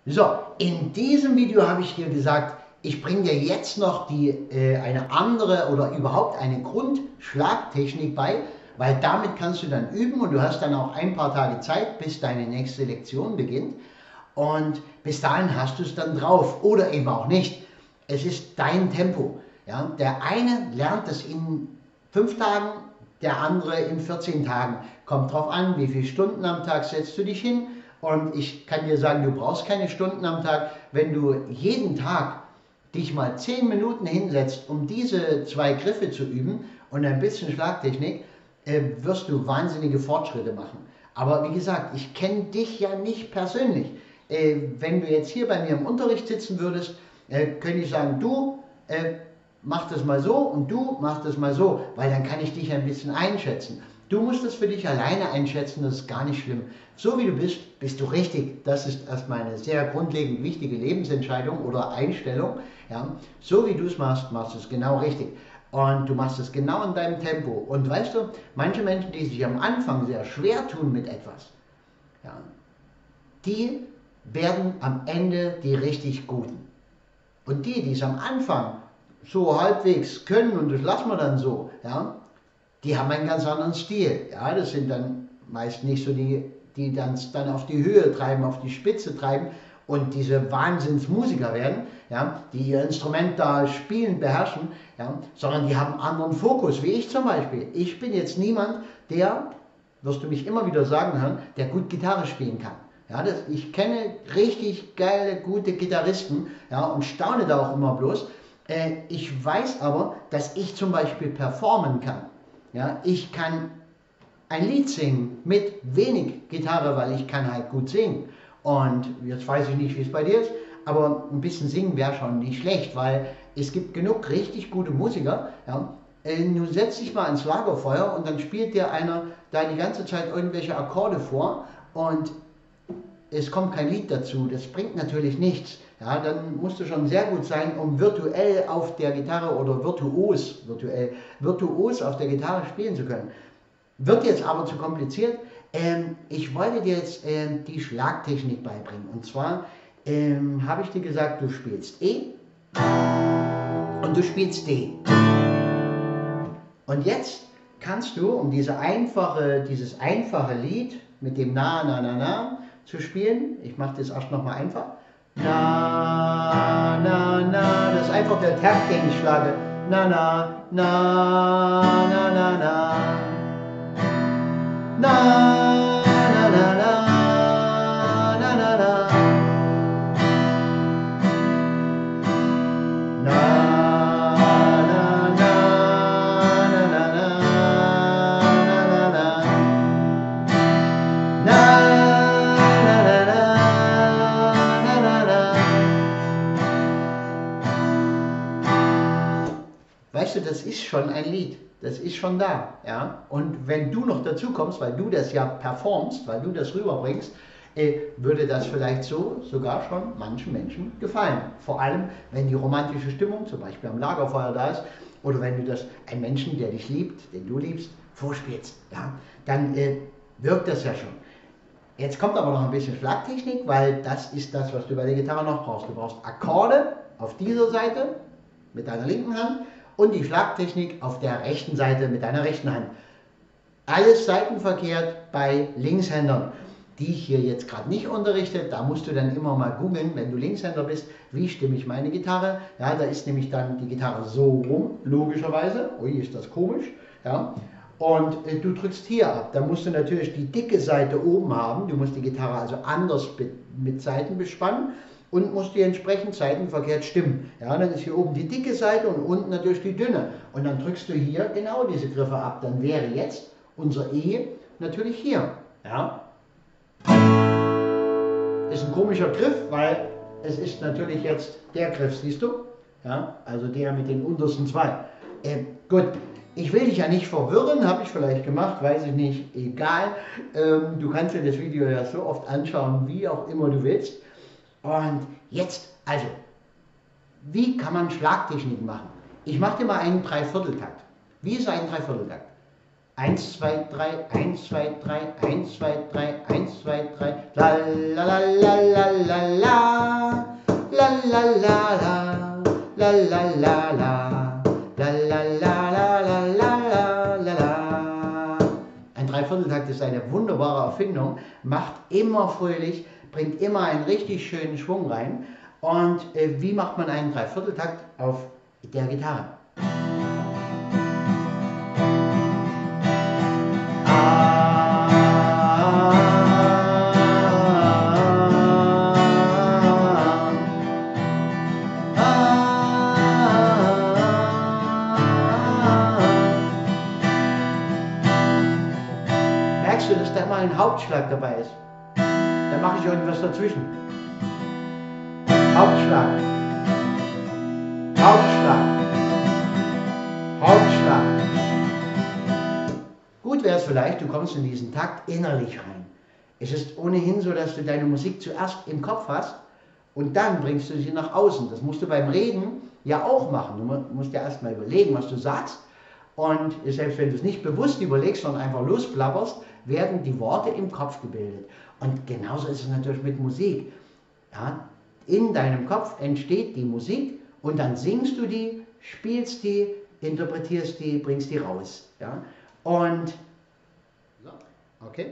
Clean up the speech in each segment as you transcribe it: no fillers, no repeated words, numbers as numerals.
So, in diesem Video habe ich dir gesagt, ich bringe dir jetzt noch eine andere oder überhaupt eine Grundschlagtechnik bei, weil damit kannst du dann üben und du hast dann auch ein paar Tage Zeit, bis deine nächste Lektion beginnt. Und bis dahin hast du es dann drauf oder eben auch nicht. Es ist dein Tempo. Ja? Der eine lernt es in 5 Tagen, der andere in 14 Tagen. Kommt drauf an, wie viele Stunden am Tag setzt du dich hin. Und ich kann dir sagen, du brauchst keine Stunden am Tag. Wenn du jeden Tag dich mal 10 Minuten hinsetzt, um diese 2 Griffe zu üben und ein bisschen Schlagtechnik, wirst du wahnsinnige Fortschritte machen. Aber wie gesagt, ich kenne dich ja nicht persönlich. Wenn du jetzt hier bei mir im Unterricht sitzen würdest, könnte ich sagen, du mach das mal so und du mach das mal so, weil dann kann ich dich ein bisschen einschätzen. Du musst das für dich alleine einschätzen, das ist gar nicht schlimm. So wie du bist, bist du richtig. Das ist erstmal eine sehr grundlegend wichtige Lebensentscheidung oder Einstellung. Ja? So wie du es machst, machst du es genau richtig. Und du machst es genau in deinem Tempo. Und weißt du, manche Menschen, die sich am Anfang sehr schwer tun mit etwas, ja, die werden am Ende die richtig Guten. Und die es am Anfang so halbwegs können, und das lassen wir dann so, ja, die haben einen ganz anderen Stil. Ja, das sind dann meist nicht so die dann auf die Höhe treiben, auf die Spitze treiben und diese Wahnsinnsmusiker werden, ja, die ihr Instrument da spielen, beherrschen, ja, sondern die haben einen anderen Fokus, wie ich zum Beispiel. Ich bin jetzt niemand, der, wirst du mich immer wieder sagen hören, der gut Gitarre spielen kann. Ja, ich kenne richtig geile, gute Gitarristen, ja, und staune da auch immer bloß. Ich weiß aber, dass ich zum Beispiel performen kann. Ja, ich kann ein Lied singen mit wenig Gitarre, weil ich kann halt gut singen. Und jetzt weiß ich nicht, wie es bei dir ist, aber ein bisschen singen wäre schon nicht schlecht, weil es gibt genug richtig gute Musiker. Ja. Du setzt dich mal ans Lagerfeuer und dann spielt dir einer da die ganze Zeit irgendwelche Akkorde vor und es kommt kein Lied dazu. Das bringt natürlich nichts. Ja, dann musst du schon sehr gut sein, um virtuell auf der Gitarre oder virtuos auf der Gitarre spielen zu können. Wird jetzt aber zu kompliziert. Ich wollte dir jetzt die Schlagtechnik beibringen. Und zwar habe ich dir gesagt, du spielst E und du spielst D. Und jetzt kannst du, um dieses einfache Lied mit dem Na, Na, Na, Na zu spielen, ich mache das erst nochmal einfach. Na, na, na, das ist einfach der Takt, den ich schlage. Na, na, na, na, na, na. Na, na, na, na, na, na, na. Weißt du, das ist schon ein Lied, das ist schon da. Ja? Und wenn du noch dazu kommst, weil du das ja performst, weil du das rüberbringst, würde das vielleicht so sogar schon manchen Menschen gefallen. Vor allem, wenn die romantische Stimmung zum Beispiel am Lagerfeuer da ist oder wenn du das einem Menschen, der dich liebt, den du liebst, vorspielst, ja? Dann wirkt das ja schon. Jetzt kommt aber noch ein bisschen Schlagtechnik, weil das ist das, was du bei der Gitarre noch brauchst. Du brauchst Akkorde auf dieser Seite mit deiner linken Hand und die Schlagtechnik auf der rechten Seite mit deiner rechten Hand. Alles seitenverkehrt bei Linkshändern, die ich hier jetzt gerade nicht unterrichte. Da musst du dann immer mal googeln, wenn du Linkshänder bist, wie stimme ich meine Gitarre. Ja, da ist nämlich dann die Gitarre so rum, logischerweise. Ui, ist das komisch. Ja. Und du drückst hier ab. Da musst du natürlich die dicke Seite oben haben. Du musst die Gitarre also anders mit Saiten bespannen und musst die entsprechend seitenverkehrt stimmen. Ja, dann ist hier oben die dicke Seite und unten natürlich die dünne. Und dann drückst du hier genau diese Griffe ab. Dann wäre jetzt unser E natürlich hier. Ja. Ist ein komischer Griff, weil es ist natürlich jetzt der Griff, siehst du? Ja, also der mit den untersten 2. Gut. Ich will dich ja nicht verwirren, habe ich vielleicht gemacht, weiß ich nicht, egal. Du kannst dir das Video ja so oft anschauen, wie auch immer du willst. Und jetzt, also, wie kann man Schlagtechnik machen? Ich mache dir mal einen Dreivierteltakt. Wie ist ein Dreivierteltakt? 1, 2, 3, 1, 2, 3, 1, 2, 3, 1, 2, 3, la la la la la la la. la la la, la la la la, la la la la la la la la. Ein Dreivierteltakt ist eine wunderbare Erfindung, macht immer fröhlich, bringt immer einen richtig schönen Schwung rein. Und wie macht man einen Dreivierteltakt auf der Gitarre? Merkst du, dass da immer ein Hauptschlag dabei ist? Da mache ich irgendwas dazwischen. Hauptschlag. Hauptschlag. Hauptschlag. Gut wäre es vielleicht, du kommst in diesen Takt innerlich rein. Es ist ohnehin so, dass du deine Musik zuerst im Kopf hast und dann bringst du sie nach außen. Das musst du beim Reden ja auch machen. Du musst ja erstmal überlegen, was du sagst. Und selbst wenn du es nicht bewusst überlegst, sondern einfach losplapperst, werden die Worte im Kopf gebildet. Und genauso ist es natürlich mit Musik. Ja, in deinem Kopf entsteht die Musik und dann singst du die, spielst die, interpretierst die, bringst die raus. Ja? Und so, okay.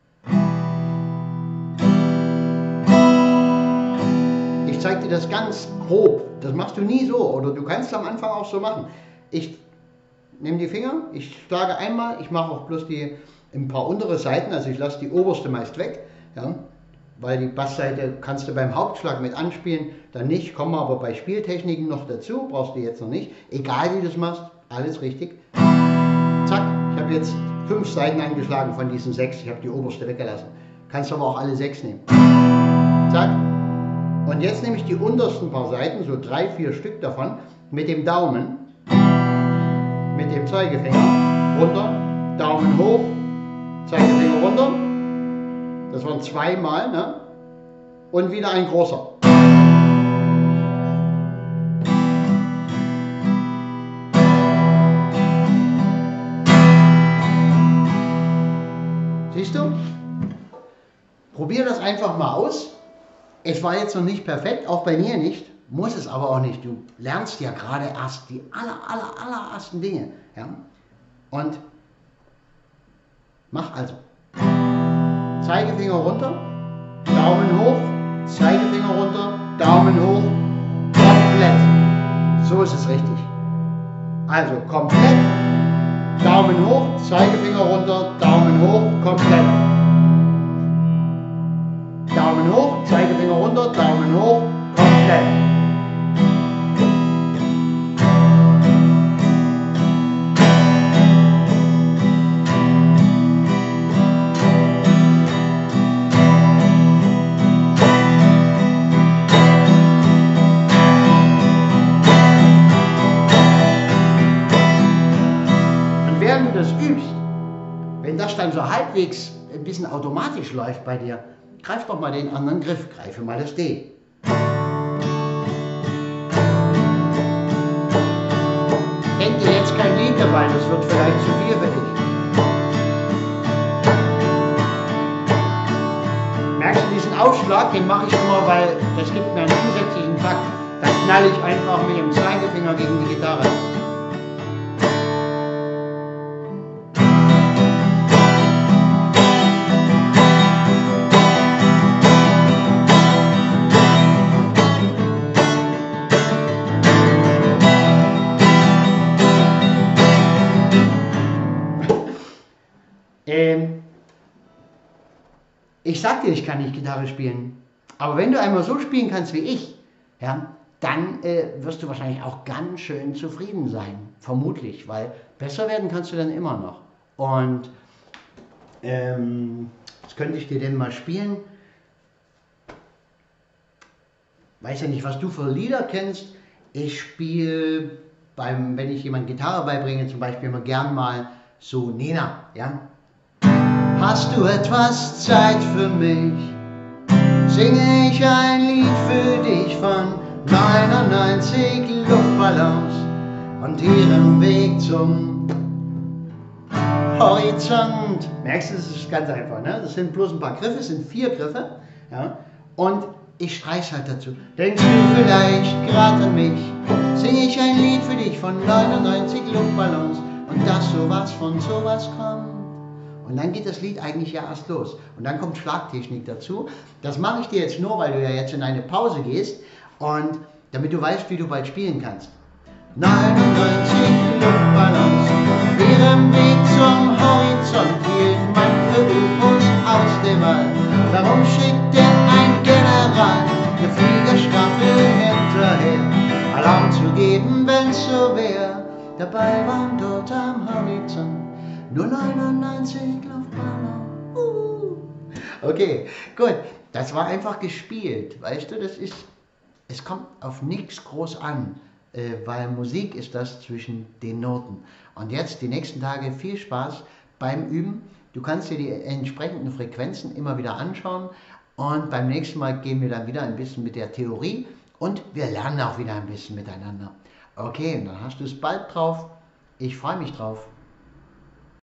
Ich zeige dir das ganz grob. Das machst du nie so oder du kannst es am Anfang auch so machen. Ich nehme die Finger, ich schlage einmal, ich mache auch bloß ein paar untere Seiten, also ich lasse die oberste meist weg, ja, weil die Bassseite kannst du beim Hauptschlag mit anspielen, dann nicht, kommen aber bei Spieltechniken noch dazu, brauchst du jetzt noch nicht, egal wie du es machst, alles richtig. Zack, ich habe jetzt 5 Seiten angeschlagen von diesen 6, ich habe die oberste weggelassen, kannst aber auch alle 6 nehmen. Zack, und jetzt nehme ich die untersten paar Seiten, so 3, 4 Stück davon, mit dem Daumen, mit dem Zeigefinger runter, Daumen hoch, Zeigefinger runter, das waren 2 Mal, ne? Und wieder ein großer. Siehst du? Probier das einfach mal aus. Es war jetzt noch nicht perfekt, auch bei mir nicht. Muss es aber auch nicht. Du lernst ja gerade erst die allerersten Dinge. Ja? Und mach also. Zeigefinger runter, Daumen hoch, Zeigefinger runter, Daumen hoch, komplett. So ist es richtig. Also komplett, Daumen hoch, Zeigefinger runter, Daumen hoch, komplett. Daumen hoch, Zeigefinger runter, Daumen hoch, komplett. Das übst, wenn das dann so halbwegs ein bisschen automatisch läuft bei dir, greif doch mal den anderen Griff, greife mal das D. Denk dir jetzt kein Lied dabei, das wird vielleicht zu viel für dich. Merkst du diesen Aufschlag, den mache ich immer, weil das gibt mir einen zusätzlichen Takt. Dann knall ich einfach mit dem Zeigefinger gegen die Gitarre. Ich sag dir, ich kann nicht Gitarre spielen, aber wenn du einmal so spielen kannst wie ich, ja, dann wirst du wahrscheinlich auch ganz schön zufrieden sein, vermutlich, weil besser werden kannst du dann immer noch. Und was könnte ich dir denn mal spielen? Weiß ja nicht, was du für Lieder kennst. Ich spiele, wenn ich jemand Gitarre beibringe, zum Beispiel immer gern mal so Nena, ja. Hast du etwas Zeit für mich? Singe ich ein Lied für dich von 99 Luftballons und ihrem Weg zum Horizont. Merkst du, das ist ganz einfach, ne? Das sind bloß ein paar Griffe, es sind 4 Griffe, ja? Und Ich streich's halt dazu. Denkst du vielleicht grad an mich? Sing ich ein Lied für dich von 99 Luftballons und dass sowas von sowas kommt. Und dann geht das Lied eigentlich ja erst los. Und dann kommt Schlagtechnik dazu. Das mache ich dir jetzt nur, weil du ja jetzt in eine Pause gehst und damit du weißt, wie du bald spielen kannst. 99 Luftballons auf ihrem Weg zum Horizont hielt manche UFOs aus dem All. Darum schickte ein General eine Fliegerstaffel hinterher, Alarm zu geben, wenn's so wär. Dabei waren dort am Horizont nur 99 Luftballons. Okay, gut, das war einfach gespielt, weißt du, es kommt auf nichts groß an. Weil Musik ist das zwischen den Noten. Und jetzt die nächsten Tage viel Spaß beim Üben. Du kannst dir die entsprechenden Frequenzen immer wieder anschauen und beim nächsten Mal gehen wir dann wieder ein bisschen mit der Theorie und wir lernen auch wieder ein bisschen miteinander. Okay, dann hast du es bald drauf. Ich freue mich drauf.